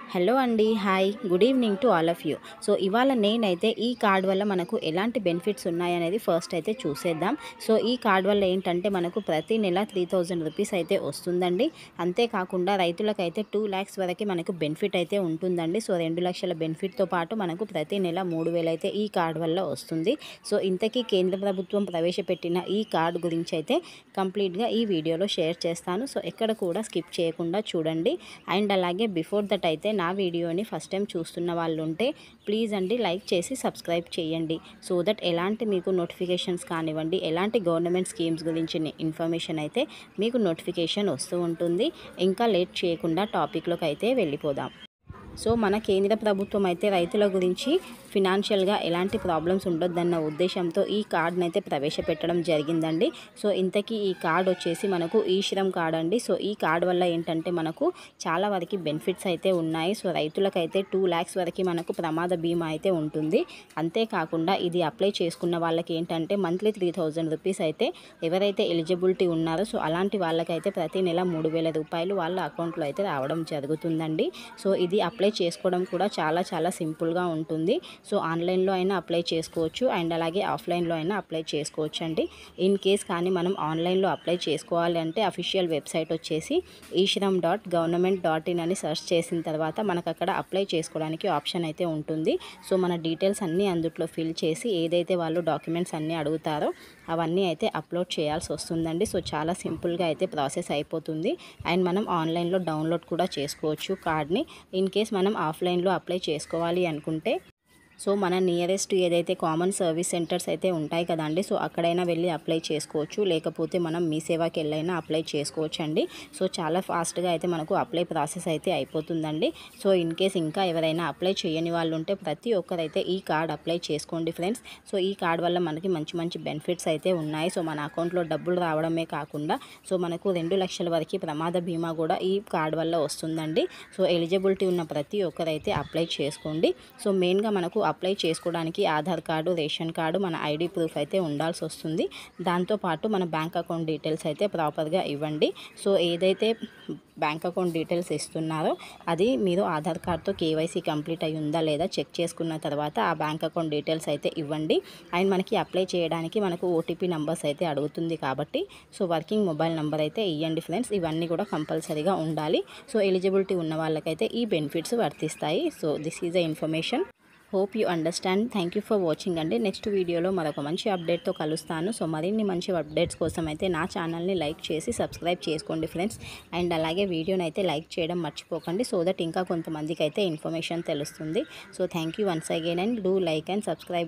Hello అండి. Hi. Good evening to all of you. So ఇవాళ నేనైతే ఈ కార్డ్ వల్ల మనకు ఎలాంటి బెనిఫిట్స్ ఉన్నాయనేది ఫస్ట్ అయితే చూసేద్దాం. సో ఈ కార్డ్ వల్ల ఏంటంటే మనకు ప్రతి నెల 3000 రూపీస్ అయితే వస్తుందండి. అంతేకాకుండా రైతులకైతే 2 lakhs వరకు మనకు బెనిఫిట్ అయితే ఉంటుందండి. సో 2 లక్షల బెనిఫిట్తో పాటు మనకు ప్రతి నెల 3000 అయితే ఈ కార్డ్ వల్ల వస్తుంది. సో ఇంతకీ కేంద్ర ప్రభుత్వం ప్రవేశపెట్టిన ఈ కార్డ్ గురించి అయితే కంప్లీట్గా ఈ వీడియోలో షేర్ చేస్తాను. సో ఎక్కడ కూడా స్కిప్ చేయకుండా చూడండి. అండ్ అలాగే బిఫోర్ దట్ అయితే నా వీడియోని ఫస్ట్ టైం చూస్తున్న వాళ్ళు ఉంటే ప్లీజ్ అండి లైక్ చేసి సబ్స్క్రైబ్ చేయండి. సో దట్ ఎలాంటి మీకు నోటిఫికేషన్స్ కానివ్వండి, ఎలాంటి గవర్నమెంట్ స్కీమ్స్ గురించి ఇన్ఫర్మేషన్ అయితే మీకు నోటిఫికేషన్ వస్తూ ఉంటుంది. ఇంకా లేట్ చేయకుండా టాపిక్లోకి అయితే వెళ్ళిపోదాం. సో మన కేంద్ర ప్రభుత్వం అయితే రైతుల గురించి ఫినాన్షియల్గా ఎలాంటి ప్రాబ్లమ్స్ ఉండొద్దన్న ఉద్దేశంతో ఈ కార్డ్ని అయితే ప్రవేశపెట్టడం జరిగిందండి. సో ఇంతకీ ఈ కార్డ్ వచ్చేసి మనకు ఈ శ్రమ్ కార్డ్ అండి. సో ఈ కార్డ్ వల్ల ఏంటంటే మనకు చాలా వరకు బెనిఫిట్స్ అయితే ఉన్నాయి. సో రైతులకైతే 2 lakhs వరకు మనకు ప్రమాద బీమా అయితే ఉంటుంది. అంతేకాకుండా ఇది అప్లై చేసుకున్న వాళ్ళకి ఏంటంటే మంత్లీ 3000 రూపీస్ అయితే ఎవరైతే ఎలిజిబిలిటీ ఉన్నారో సో అలాంటి వాళ్ళకైతే ప్రతి నెల 3000 రూపాయలు వాళ్ళ అకౌంట్లో అయితే రావడం జరుగుతుందండి. సో ఇది అప్లై చేసుకోవడం కూడా చాలా సింపుల్గా ఉంటుంది. సో ఆన్లైన్లో అయినా అప్లై చేసుకోవచ్చు అండ్ అలాగే ఆఫ్లైన్లో అయినా అప్లై చేసుకోవచ్చు అండి. ఇన్ కేస్ కానీ మనం ఆన్లైన్లో అప్లై చేసుకోవాలి అంటే అఫీషియల్ వెబ్సైట్ వచ్చేసి ishram.government.in అని సెర్చ్ చేసిన తర్వాత మనకు అక్కడ అప్లై చేసుకోవడానికి ఆప్షన్ అయితే ఉంటుంది. సో మన డీటెయిల్స్ అన్నీ అందులో ఫిల్ చేసి ఏదైతే వాళ్ళు డాక్యుమెంట్స్ అన్నీ అడుగుతారో అవన్నీ అయితే అప్లోడ్ చేయాల్సి వస్తుందండి. సో చాలా సింపుల్గా అయితే ప్రాసెస్ అయిపోతుంది. అండ్ మనం ఆన్లైన్లో డౌన్లోడ్ కూడా చేసుకోవచ్చు కార్డ్ని. ఇన్ కేస్ మనం ఆఫ్లైన్లో అప్లై చేసుకోవాలి అనుకుంటే సో మన నియరెస్ట్ ఏదైతే కామన్ సర్వీస్ సెంటర్స్ అయితే ఉంటాయి కదండి, సో అక్కడైనా వెళ్ళి అప్లై చేసుకోవచ్చు. లేకపోతే మనం మీ సేవాకి వెళ్ళైనా అప్లై చేసుకోవచ్చు అండి. సో చాలా ఫాస్ట్గా అయితే మనకు అప్లై ప్రాసెస్ అయితే అయిపోతుందండి. సో ఇన్ కేస్ ఇంకా ఎవరైనా అప్లై చేయని వాళ్ళు ఉంటే ప్రతి ఒక్కరైతే ఈ కార్డ్ అప్లై చేసుకోండి ఫ్రెండ్స్. సో ఈ కార్డ్ వల్ల మనకి మంచి బెనిఫిట్స్ అయితే ఉన్నాయి. సో మన అకౌంట్లో డబ్బులు రావడమే కాకుండా సో మనకు 2 లక్షల వరకు ప్రమాద బీమా కూడా ఈ కార్డ్ వల్ల వస్తుందండి. సో ఎలిజిబిలిటీ ఉన్న ప్రతి ఒక్కరైతే అప్లై చేసుకోండి. సో మెయిన్గా మనకు అప్లై చేసుకోవడానికి ఆధార్ కార్డు, రేషన్ కార్డు, మన ఐడి ప్రూఫ్ అయితే ఉండాల్సి వస్తుంది. దాంతోపాటు మన బ్యాంక్ అకౌంట్ డీటెయిల్స్ అయితే ప్రాపర్గా ఇవ్వండి. సో ఏదైతే బ్యాంక్ అకౌంట్ డీటెయిల్స్ ఇస్తున్నారో అది మీరు ఆధార్ కార్డ్తో కేవైసీ కంప్లీట్ అయి ఉందా లేదా చెక్ చేసుకున్న తర్వాత ఆ బ్యాంక్ అకౌంట్ డీటెయిల్స్ అయితే ఇవ్వండి. అండ్ మనకి అప్లై చేయడానికి మనకు ఓటీపీ నెంబర్స్ అయితే అడుగుతుంది కాబట్టి సో వర్కింగ్ మొబైల్ నెంబర్ అయితే ఇవ్వండి ఫ్రెండ్స్. ఇవన్నీ కూడా కంపల్సరీగా ఉండాలి. సో ఎలిజిబిలిటీ ఉన్న వాళ్ళకైతే ఈ బెనిఫిట్స్ వర్తిస్తాయి. So this is the information. Hope you understand. Thank you for watching అండి. నెక్స్ట్ వీడియోలో మరొక మంచి అప్డేట్తో కలుస్తాను. సో మరిన్ని మంచి అప్డేట్స్ కోసం అయితే నా ఛానల్ని లైక్ చేసి సబ్స్క్రైబ్ చేసుకోండి ఫ్రెండ్స్. అండ్ అలాగే వీడియోని అయితే లైక్ చేయడం మర్చిపోకండి. సో దట్ ఇంకా కొంతమందికి అయితే ఇన్ఫర్మేషన్ తెలుస్తుంది. So thank you once again and do like and subscribe.